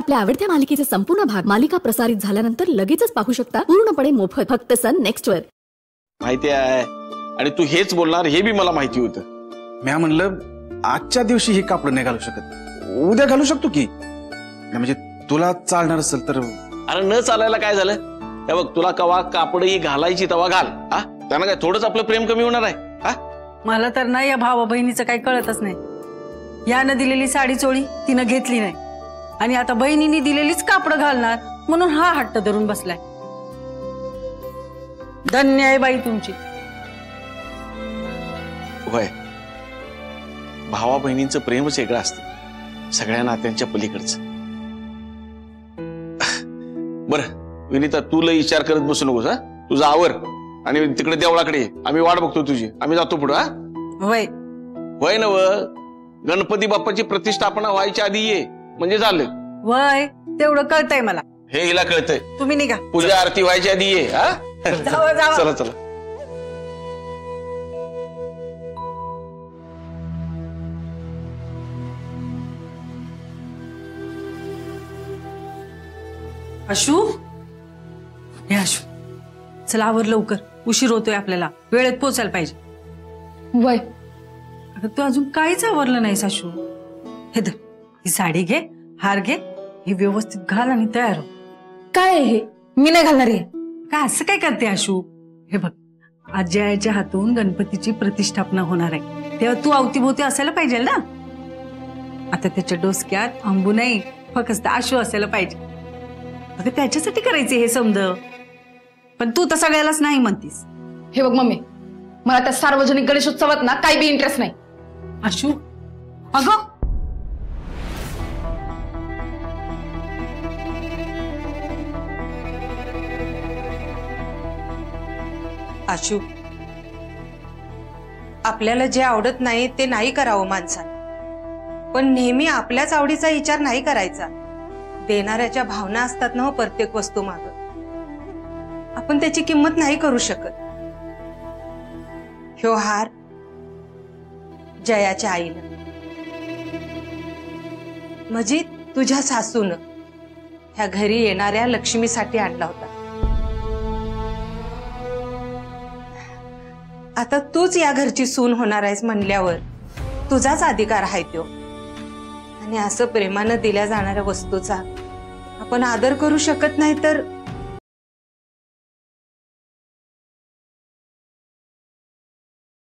आपल्या आवडत्या मालिकेचे संपूर्ण भाग मालिका प्रसारित झाल्यानंतर लगेचच पाहू शकता पूर्णपणे मोफत फक्त सन नेक्स्ट वर। माहिती आहे आणि तू हेच बोलणार हे बी मला माहिती होतं। मी म्हणलं आजच्या दिवशी हे कापड नाही घालू शकत, उद्या घालू शकतो की, म्हणजे तुला चालणार असेल तर। अरे न चालायला काय झालं, हे बघ तुला कवा कापड ही घालायची तवा घाल, हा त्यांना काय थोडंच आपलं प्रेम कमी होणार आहे? हा मला तर ना या भावा बहिणीचं काही कळतच नाही। यानं दिलेली साडी चोळी तिनं घेतली नाही आणि आता बहिणीने दिलेलीच कापड घालणार म्हणून हा हट्ट धरून बसलाय। धन्य आहे बाई तुमची। होय, भावा बहिणींचं प्रेमच वेगळं असतं, सगळ्या नात्यांच्या पलीकडचं। बरं विनीता, तू लय विचार करत बसू नकोस, हा तुझा आवर आणि तिकडे देवळाकडे आम्ही वाट बघतो तुझी, आम्ही जातो पुढे। हा होय होय नव, गणपती बाप्पाची प्रतिष्ठापना व्हायच्या आधी ये म्हणजे झालं। वय तेवढं कळतंय मला, हे हिला कळतंय। तुम्ही निघा, पूजा आरती व्हायच्या आधी ये। हा जावा जावा, चला चला। अशू, हे अशू चला आवर लवकर, उशीर होतोय आपल्याला, वेळेत पोचायला पाहिजे। वय अगं तू अजून काहीच आवरलं नाहीस अशू। हे धर, ही साडी घे, हार घे, हे व्यवस्थित घाल आणि तयार हो। काय आहे हे? मी नाही घालणार आहे। काय असं काय करते अशू? हे बघ, आज्याच्या हातून गणपतीची प्रतिष्ठापना होणार आहे, तेव्हा तू अवतीभोवती असायला पाहिजे ना। आता त्याच्या डोसक्यात अंबू नाही, फक्त आशू असायला पाहिजे। अगं त्याच्यासाठी करायचे हे समज, पण तू तर सगळ्यालाच नाही म्हणतीस। हे बघ मम्मी, मला त्या सार्वजनिक गणेशोत्सवात ना काही बी इंटरेस्ट नाही। अशू अगं, आशू, आपल्याला जे आवडत नाही ते नाही करावं माणसाने, पण नेहमी आपल्याच आवडीचा विचार नाही करायचा। देणाऱ्याच्या भावना असतात ना प्रत्येक वस्तू माग, आपण त्याची किंमत नाही करू शकत। ह्यो हार जयाच्या आईनं, म्हणजे तुझ्या सासून ह्या घरी येणाऱ्या लक्ष्मीसाठी आणला होता। आता तूच या घरची सून होणार आहेस म्हणल्यावर तुझाच अधिकार आहे तो, आणि असं प्रेमानं दिल्या जाणाऱ्या वस्तूचा आपण आदर करू शकत नाही तर